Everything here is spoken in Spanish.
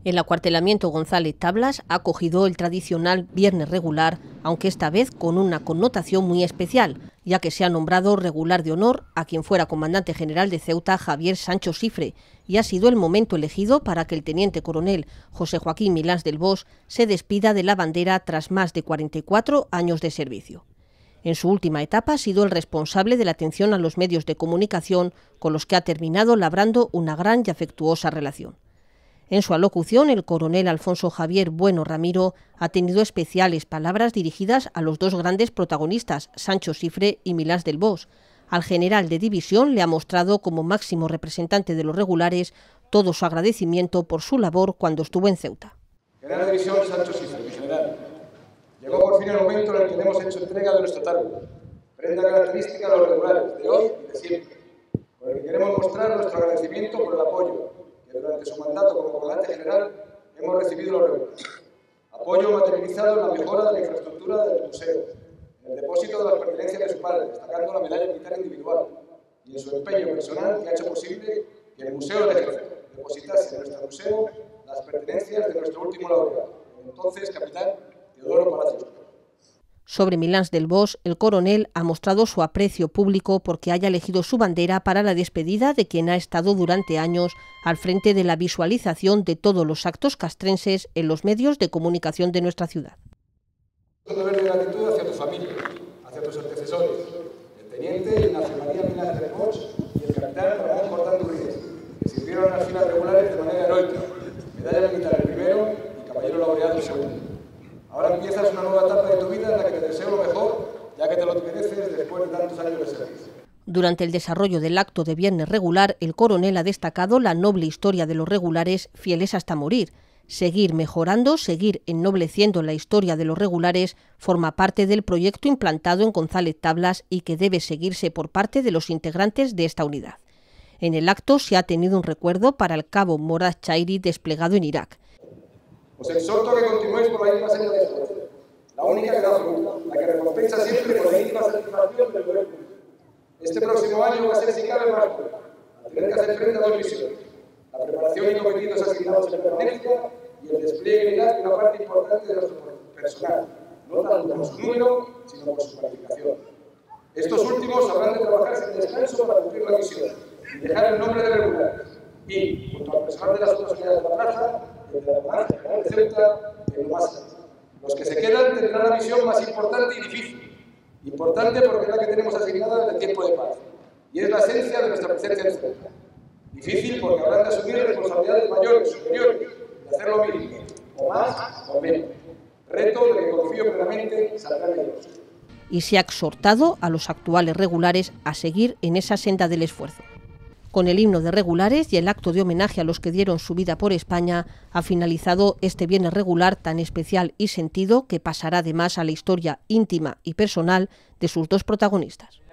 El acuartelamiento González Tablas ha acogido el tradicional Viernes Regular, aunque esta vez con una connotación muy especial, ya que se ha nombrado regular de honor a quien fuera comandante general de Ceuta, Javier Sancho Sifre, y ha sido el momento elegido para que el teniente coronel José Joaquín Milans del Bosch se despida de la bandera tras más de 44 años de servicio. En su última etapa ha sido el responsable de la atención a los medios de comunicación, con los que ha terminado labrando una gran y afectuosa relación. En su alocución, el coronel Alfonso Javier Bueno Ramiro ha tenido especiales palabras dirigidas a los dos grandes protagonistas, Sancho Sifre y Milans del Bosch. Al general de división le ha mostrado como máximo representante de los regulares todo su agradecimiento por su labor cuando estuvo en Ceuta. General de división Sancho Sifre, mi general. Llegó por fin el momento en el que hemos hecho entrega de nuestro targo, prenda característica de los regulares, de hoy y de siempre, con el que queremos mostrar nuestro agradecimiento por el apoyo que durante su mandato como comandante general hemos recibido los regulares. Apoyo materializado en la mejora de la infraestructura del museo, en el depósito de las pertenencias de su padre, destacando la medalla militar individual, y en su empeño personal que ha hecho posible que el Museo del Ejército depositase en nuestro museo las pertenencias de nuestro último laureado, el entonces capitán Teodoro Palacios. Sobre Milans del Bosch, el coronel ha mostrado su aprecio público porque haya elegido su bandera para la despedida de quien ha estado durante años al frente de la visualización de todos los actos castrenses en los medios de comunicación de nuestra ciudad. Un deber de gratitud hacia tu familia, hacia tus antecesores, el teniente Ignacio María Milans del Bosch y el capitán Ramón Jordán Durríez, que sirvieron en las filas regulares de manera heroica, medalla militar el primero y caballero laureado el segundo. Ahora empiezas una nueva etapa de tu vida en la que te deseo lo mejor, ya que te lo mereces después de tantos años de servicio. Durante el desarrollo del acto de Viernes Regular, el coronel ha destacado la noble historia de los regulares, fieles hasta morir. Seguir mejorando, seguir ennobleciendo la historia de los regulares forma parte del proyecto implantado en González Tablas y que debe seguirse por parte de los integrantes de esta unidad. En el acto se ha tenido un recuerdo para el cabo Morad Chairi desplegado en Irak. Os exhorto a que continuéis por la misma senda de esfuerzo, la única que da fruto, la que recompensa siempre con la íntima satisfacción del deber público. Este próximo año va a ser, si cabe, más duro, al tener que hacer frente a dos misiones: la preparación y cometidos asignados en permanencia y el despliegue en Irak de una parte importante de nuestro personal, no tanto por su número, sino por su cualificación. Estos últimos habrán de trabajar sin descanso para cumplir la misión y dejar el nombre de regulares. Y, junto al personal de las otras unidades de la plaza, el de la Comandante General de Ceuta, en lo más alto. Los que se quedan tendrán la misión más importante y difícil. Importante porque es la que tenemos asignada en el tiempo de paz. Y es la esencia de nuestra presencia en Ceuta. Difícil porque habrán de asumir responsabilidades mayores, superiores, de hacer lo mismo, o más o menos. Reto del que confío plenamente saldrán ellos. Y se ha exhortado a los actuales regulares a seguir en esa senda del esfuerzo. Con el himno de regulares y el acto de homenaje a los que dieron su vida por España, ha finalizado este Viernes Regular tan especial y sentido que pasará además a la historia íntima y personal de sus dos protagonistas.